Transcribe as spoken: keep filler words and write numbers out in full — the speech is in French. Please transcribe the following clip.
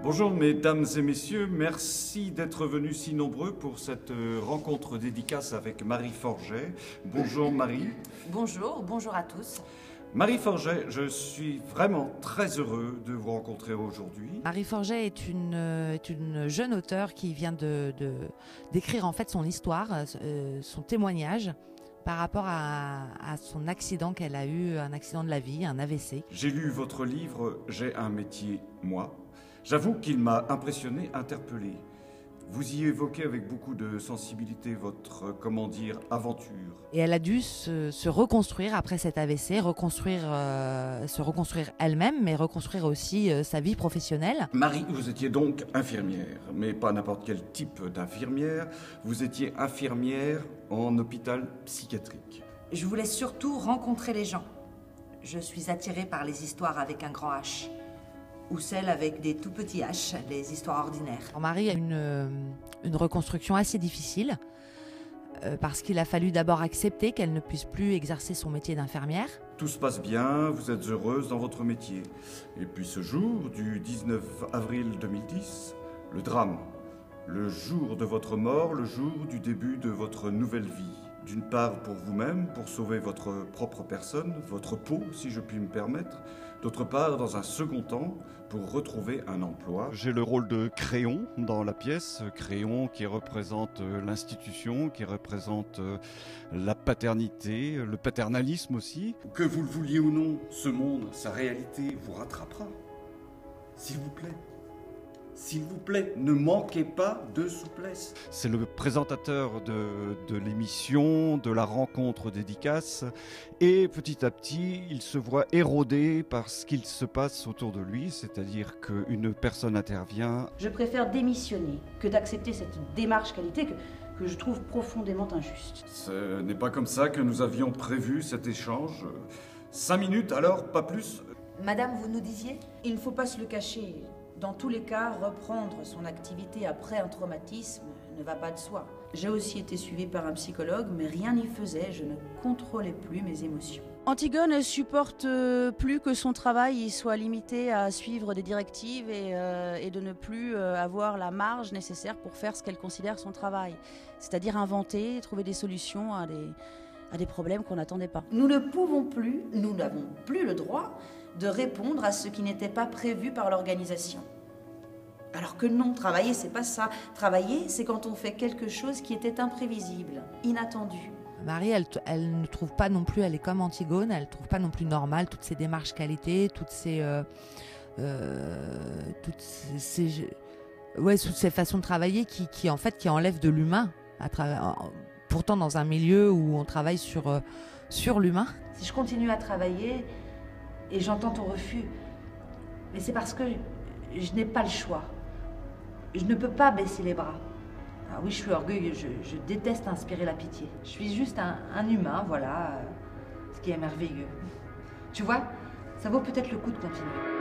Bonjour mesdames et messieurs, merci d'être venus si nombreux pour cette rencontre dédicace avec Marie Forget. Bonjour Marie. Bonjour, bonjour à tous. Marie Forget, je suis vraiment très heureux de vous rencontrer aujourd'hui. Marie Forget est une, est une jeune auteure qui vient de, de, d'écrire en fait son histoire, euh, son témoignage par rapport à, à son accident qu'elle a eu, un accident de la vie, un A V C. J'ai lu votre livre « J'ai un métier, moi ». J'avoue qu'il m'a impressionné, interpellé. Vous y évoquez avec beaucoup de sensibilité votre, comment dire, aventure. Et elle a dû se, se reconstruire après cet A V C, reconstruire, euh, se reconstruire elle-même, mais reconstruire aussi euh, sa vie professionnelle. Marie, vous étiez donc infirmière, mais pas n'importe quel type d'infirmière. Vous étiez infirmière en hôpital psychiatrique. Je voulais surtout rencontrer les gens. Je suis attirée par les histoires avec un grand H. Ou celles avec des tout petits H, les histoires ordinaires. Alors Marie a une, une reconstruction assez difficile, euh, parce qu'il a fallu d'abord accepter qu'elle ne puisse plus exercer son métier d'infirmière. Tout se passe bien, vous êtes heureuse dans votre métier. Et puis ce jour, du dix-neuf avril deux mille dix, le drame. Le jour de votre mort, le jour du début de votre nouvelle vie. D'une part pour vous-même, pour sauver votre propre personne, votre peau, si je puis me permettre. D'autre part, dans un second temps, pour retrouver un emploi. J'ai le rôle de Créon dans la pièce, Créon qui représente l'institution, qui représente la paternité, le paternalisme aussi. Que vous le vouliez ou non, ce monde, sa réalité vous rattrapera. S'il vous plaît. S'il vous plaît, ne manquez pas de souplesse. C'est le présentateur de, de l'émission, de la rencontre dédicace, et petit à petit, il se voit érodé par ce qu'il se passe autour de lui, c'est-à-dire qu'une personne intervient. Je préfère démissionner que d'accepter cette démarche qualité que, que je trouve profondément injuste. Ce n'est pas comme ça que nous avions prévu cet échange. Cinq minutes alors, pas plus. Madame, vous nous disiez ? Il ne faut pas se le cacher. Dans tous les cas, reprendre son activité après un traumatisme ne va pas de soi. J'ai aussi été suivie par un psychologue, mais rien n'y faisait, je ne contrôlais plus mes émotions. Antigone ne supporte plus que son travail soit limité à suivre des directives et, euh, et de ne plus avoir la marge nécessaire pour faire ce qu'elle considère son travail. C'est-à-dire inventer, trouver des solutions à des, à des problèmes qu'on n'attendait pas. Nous ne pouvons plus, nous n'avons plus le droit de répondre à ce qui n'était pas prévu par l'organisation. Alors que non, travailler, c'est pas ça. Travailler, c'est quand on fait quelque chose qui était imprévisible, inattendu. Marie, elle, elle ne trouve pas non plus, elle est comme Antigone, elle ne trouve pas non plus normal toutes ces démarches qualité, toutes ces, euh, euh, toutes ces, ces, ouais, toutes ces façons de travailler qui, qui en fait, qui enlèvent de l'humain. À travers, pourtant dans un milieu où on travaille sur, euh, sur l'humain. Si je continue à travailler et j'entends ton refus, mais c'est parce que je n'ai pas le choix. Je ne peux pas baisser les bras. Ah oui, je suis orgueilleuse, je, je déteste inspirer la pitié. Je suis juste un, un humain, voilà, ce qui est merveilleux. Tu vois, ça vaut peut-être le coup de continuer.